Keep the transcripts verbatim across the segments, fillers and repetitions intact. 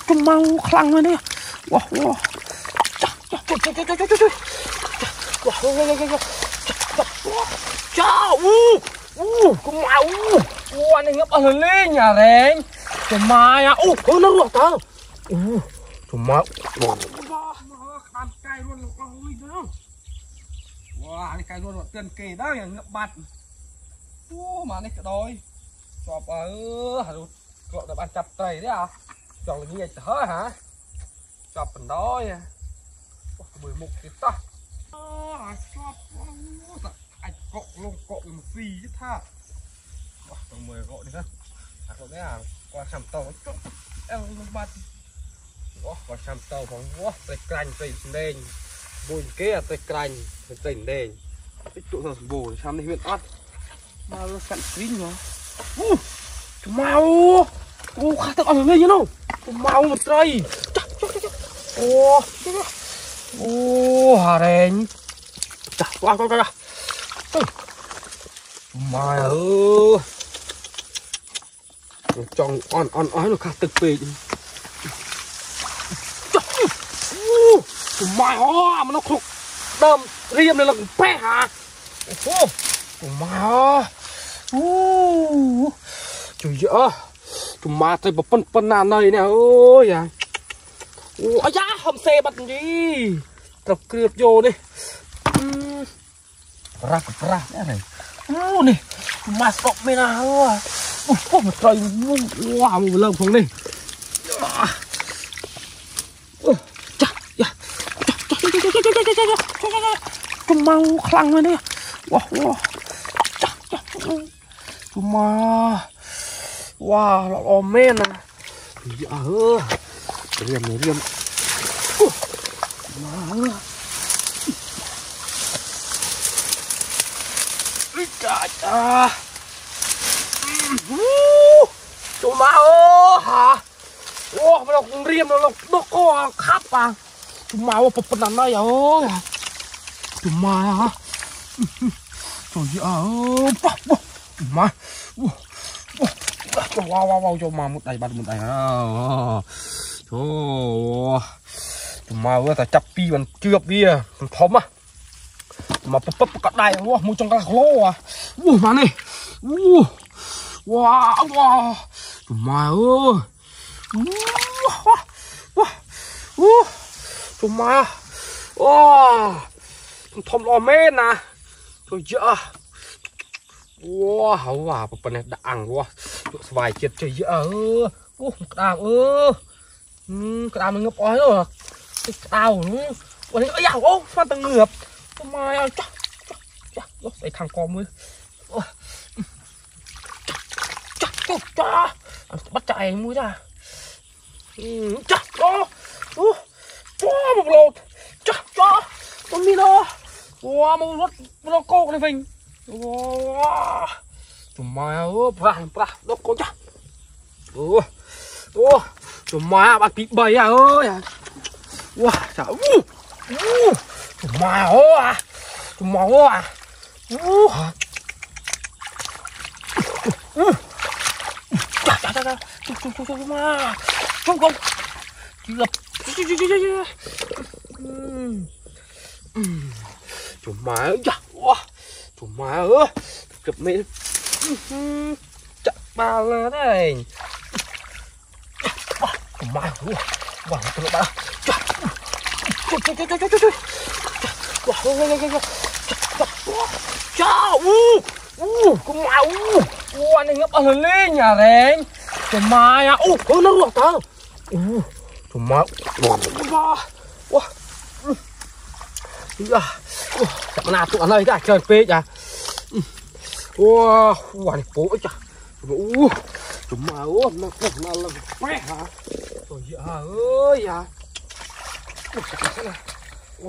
Chúng mau khăn lên đi. Wow, wow. Trời, trời, trời, trời, trời, trời, trời. Wow, wow, wow, wow. Trời, u, u, chúng mau, u. U, anh ấy ngấp ở lên nhà rèn. Chúng mai à, u, ơ nó ruột tao. U, chúng mau. Wow. Khăn cay luôn rồi, ôi đâu. Wow, anh cay luôn rồi, tiền kề đó nhà ngập bạt. U, mà anh cái đôi. Chọp ở, hả luôn. Gọi là bạn chập tầy đấy à? Chọn là như vậy hả hả? Chọp phần đó nha. Mười một cái ta. Chọp anh cọ lông cọ một phi chứ tha. Tầm mười gọi đi ha. À cậu đấy à? Qua xăm tàu chút. Em không bắt. Qua xăm tàu phòng quá. Tay canh tay đền. Bùi kia tay canh tay đền. Tích tụ rồi bồ để xăm đi huyện ớt. Mà nó sẵn kín rồi. Uh, mau, uh, khá tao ăn lên như nào, mau một trai, oh, oh, hà đen, chà, qua qua qua, mày ơi, trong on on on nó khá thực về, mày oh, mà nó khục, đâm, riêng này là cũng bé hả, oh, mày uh, trời ơi, chúng ma tay bập phân phân nàn này nè ơi à, ôi da hầm xe bật gì, tập kịp vô đi, ra ra này, u này, ma sọc bên nào à, ui một trời wow một lần xuống đi, chà, chúng mau khăng lên đi, wow, chà, chà, chúng ma. Wow, nó ôm men à. Dạ ơ. Riêng này riêng. Mà. Ý trời trời. Chú má ơ hả. Wow, nó cũng riêng nó nó có khắp à. Chú má ơ bập bập này ơi. Chú má hả. Trời ơi. Chú má. Wow wow wow cho mà một đầy bật một đầy à, trời, mà vừa ta chắp pi còn chưa bia còn thấm à, mà bắp bắp cắt đầy, wow mua trong cái lô à, ui mà này, ui, wow wow, mà ơi, wow wow, wow, mà, wow, thấm lo men à, trời ơi. Wow, wow, bắp này đã ăn quá, vài chiếc chơi dữ ơ, ô, cái đào ơ, cái đào nó ngập ói rồi, cái đào nó, ôi đấy, ơi ô, phan tầng ngợp, mà chắc, chắc, chắc, đây thằng con mới, chắc, chắc, chắc, bắt chạy mũi ra, chắc, đó, ô, cho một lột, chắc, cho, con mi nó, wow, một lột, một lột cô này phình. Wow, cuma oh, perah perah, dok kocak. Oh, oh, cuma bạn bị bầy à ơi. Wow, trời, uh, uh, cuma oh à, cuma oh à, uh, uh, chà chà chà chà, chung chung chung chung mà, chung không, lập, chung chung chung chung, cuma ya, wow. Chúng má ơi, cặp mẹ chặt ba là đây. Chúng má ơi, wow, tôi đã chặt, chặt, chặt, chặt, chặt, chặt, chặt, wow, chao, u, u, chúng má, u, u, anh ấy ngấp ở lên nhà rèn, chúng má à, u, ơ nó ruột tao, u, chúng má, wow, wow, wow, chẳng nào tụi anh ơi đã chơi phê chà. Wow, wow, này cố chà. Ủa, chúng mà ủa, nó nó nó là quét hả? Trời ơi à. Wow.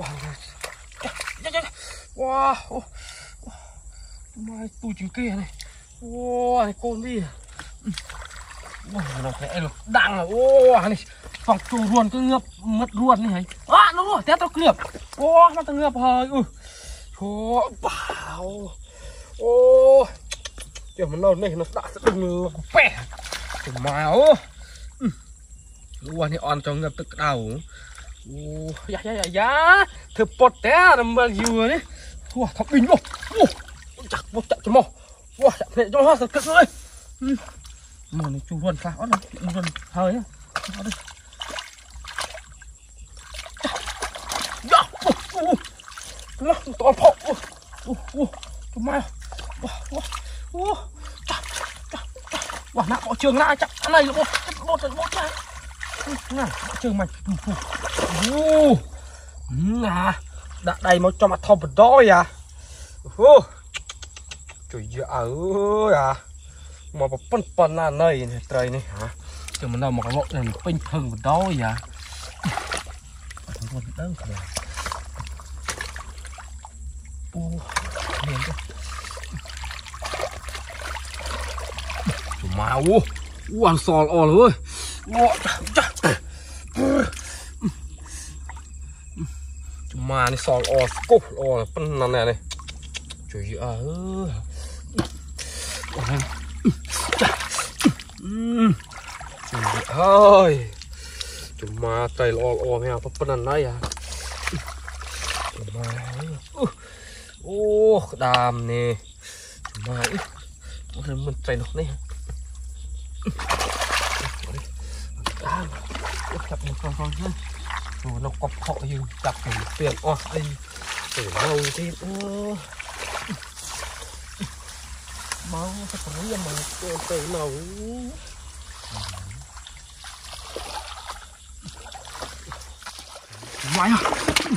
Wow. Mai tôi chính kia này. Wow, này con đi. Wow, nó thế là đặng rồi. Wow, này. Phòng chủ ruồn cứ ngập mất ruồn này. À, nó rồi, tép nó ngập. Wow, nó ngập hơi. Ừ. Trời wow. Ô, kiểu mà nó này nó đã sẽ đừng bẻ. Mà ơ. วันนี้ออนจงเงือบตึกดาวโอ้ยยายยาเธอปลดแต่ดำมาอยู่นี่ว้าทับบินบ่โอ้จักบ่จักจะมอว้าจักเนี่ยจะมาสักกึกเลยมันนี่จูรวนฟ้าอ๋อนี่จูรวนเฮ้ยเอาดิยาโอ้โหแล้วตอนพอโอ้โอ้โหทำไมว้าว้าโอ้จักจักจักว้าหน้าเอาเชือกหน้าจักอะไรลูกบ่บ่บ่จักน่ะเชือกมันโอ้โหน่ะđã đầy một cho mặt thòng một đôi à ô trời ơi à mà một phân phân là này này trời này hả chứ mình đâu mà cái bộ này mình pin thân một đôi à ô liền chứ mà ô ô ăn sò o rồi ôมาในซองออสกุ๊บออเป็นนั่นแหละช่วยเอออืมเฮ้ยจุมาใจรอออไม่เอาเป็นนั่นไรอ่ะมาโอ้ดามนี่มาอีกมันใจหนกนี่ดามจับมันฟังฟังขึ้นnó cọp họ như đặt cái tiền o đây để lâu thì ơ máu thật là nhiều mà cái màu mày à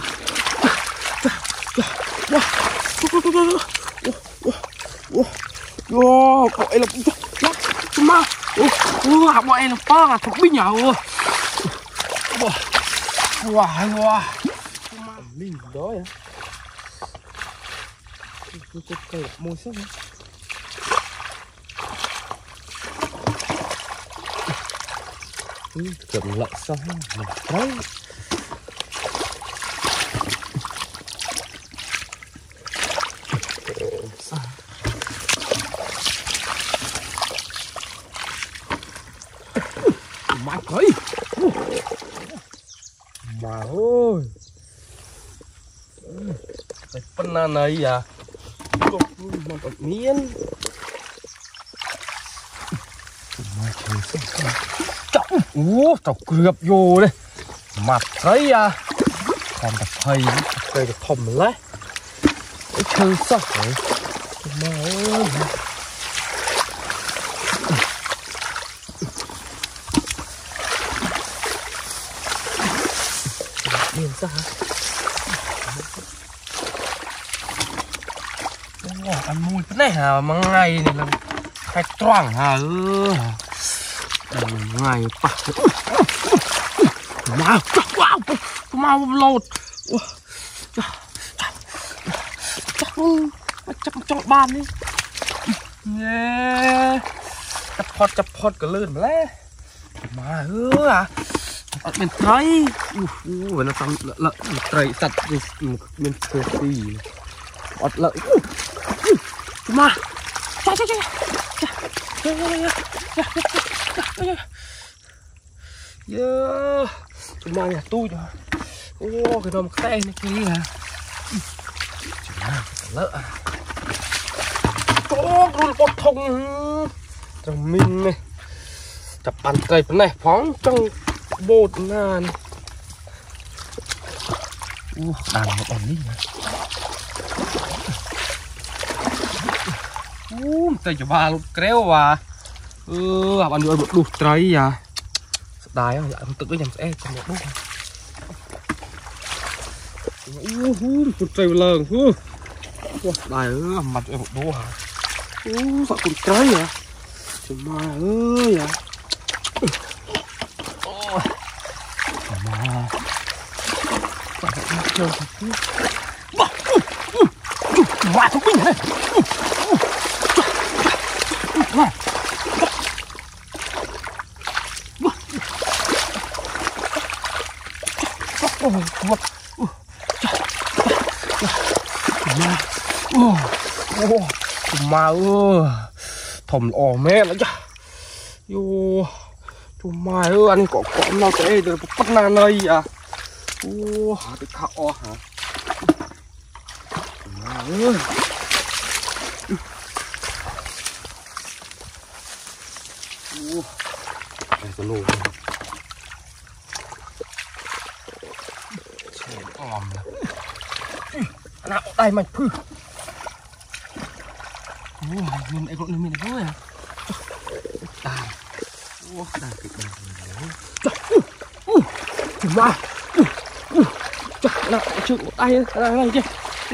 wow bọn em là ma wow bọn em là to là thật bí nhậu wow wow mình đó ya cái cái cái môi sắc chậm lại xong mình đấy mày cười mà ơi cái phân này à mà còn miên mà trời sao trọng ú tao cướp vô đây mặt thấy à còn tập thầy cây được thầm lấy cái chơi sao vậy mà ơi miền sao hả? Ăn mùi cái này hả? Mà ngày này là khai troảng hả? Ừ. Ngày bạc mà wow mau lột chắc chắc trong bàn đi yeah. Chập phọt chập phọt cả lươn mà lẽ mà hứa à ở bên thấy vậy nó tăng lợn trời sạch bên phía gì ọt lợn mà cha cha cha yeah chúng ta nhà tôi rồi ô cái đó một tay này kia à lợn ô con bột thông trong mình này chập bàn cây bên này phóng trong bột nàn u đàn một ổn đi u tay cho ba lúc kéo và ừ bạn đưa một đục trái à đài á không tự nhầm sẽ trong một đục u hu một trái lợn hu đài ơi mặt em một đũa hả u sao con trái à trời ma ơi à mà chơi mà thông minh này mà ơi thầm ồ mẹ nó chứ vô chùm mai ơi anh có có nào cái được bắt na nơi à ô được khá o hả chùm mai ơi ô này có lồ chèn òm nè anh nào đây mày phư ô mình ai gọi mình thôi à đàn ô đàn kịch đàn rồi chùm mai chắc là chịu tay này này chứ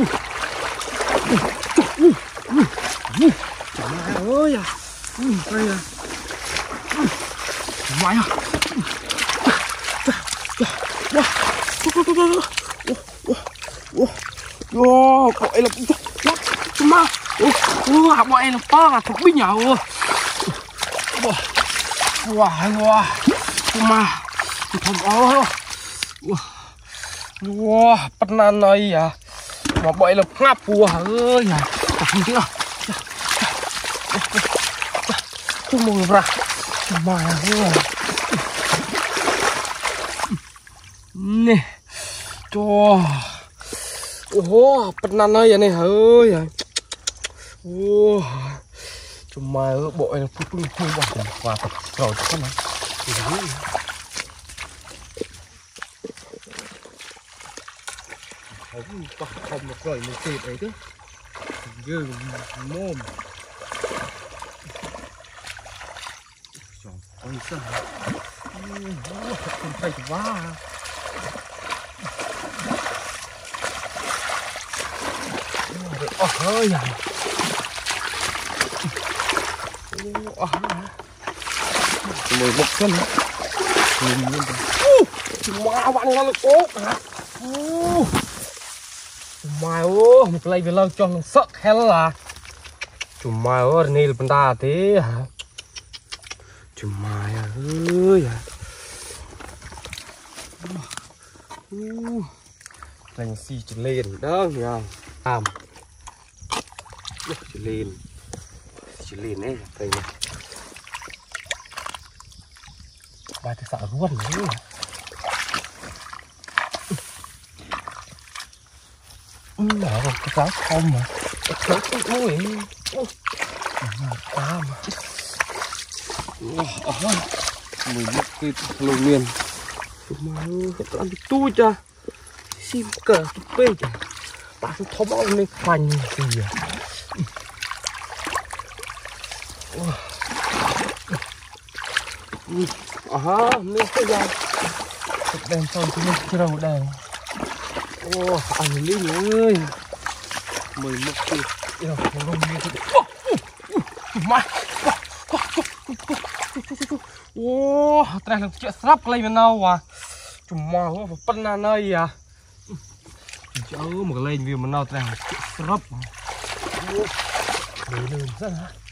chùm mai ơi à đây à chùm mai à wow gọi là chùm mai wow gọi là ba thật bí nhở wow wow chùm mai chùm ơi wow bắt nan này à mà gọi là ngáp phù ơi à không chứ chùm mồi ra chùm mai ơi nè cho ô bắt nan này này ơi à ô chùm mai ơi bội là phun phun vào cùng qua tập rồi chắc mà không có không một rồi một kịp ấy chứ dư mồm ôi sao không phải quá ôi ơi à mười một cân nhìn luôn wow bạn nó tốt hả mai ô một lấy về lâu cho nó sợ hết là chùm mai ô này là bên ta thế hả chùm mai ơi à lành xì chỉ lên đó nha làm chỉ lên chỉ lên đấy đây này bài thì sợ luôn nữa nhỏ rồi cái cá không mà cái cá cái mũi cá mà mười một cái lồng miền mà cái ăn tu cha sim cờ cái bê cha bà nó thấm ông lên khoanh gì à à mình cái gì đèn xong thì mình chưa đâu đèn ô anh Linh ơi mười một cái yêu lông như thế mày ô trai là chuyện sắp lên bên nào à chùm mò vào phân na nơi à chớ một lên vì mình nào trai chuyện sắp mà lên rất là